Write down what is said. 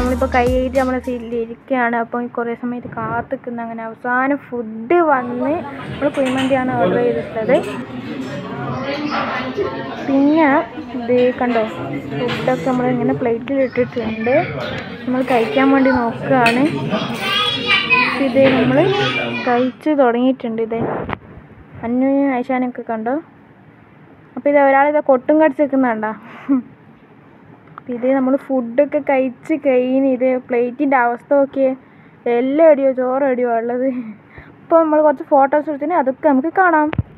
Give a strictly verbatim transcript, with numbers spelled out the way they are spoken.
നമ്മളിപ്പോൾ കൈ കഴുകിയിട്ട് നമ്മളെ സീറ്റിലിരിക്കുകയാണ്. അപ്പോൾ കുറേ സമയത്ത് കാത്തിക്കുന്ന അങ്ങനെ അവസാനം ഫുഡ് വന്ന് നമ്മൾ കുഴിമന്തിയാണ് ഓർഡർ ചെയ്തിട്ടുള്ളത്. പിന്നെ ഇത് കണ്ടോ, ഫുഡൊക്കെ നമ്മളിങ്ങനെ പ്ലേറ്റിൽ ഇട്ടിട്ടുണ്ട്. നമ്മൾ കഴിക്കാൻ വേണ്ടി നോക്കുകയാണ്. ഇത് നമ്മൾ കഴിച്ച് തുടങ്ങിയിട്ടുണ്ട്. ഇത് അന്നു ഐശാനൊക്കെ കണ്ടോ. അപ്പോൾ ഇത് ഒരാളിത് കൊട്ടും കടിച്ച് വെക്കുന്നുണ്ടോ. ഇത് നമ്മൾ ഫുഡൊക്കെ കഴിച്ച് കഴിഞ്ഞ് ഇത് പ്ലേറ്റിൻ്റെ അവസ്ഥ നോക്കിയേ, എല്ലാം എടിയോ ചോറ് എടിയോ ഉള്ളത്. ഇപ്പോൾ നമ്മൾ കുറച്ച് ഫോട്ടോസ് എടുത്തിന് അതൊക്കെ നമുക്ക് കാണാം.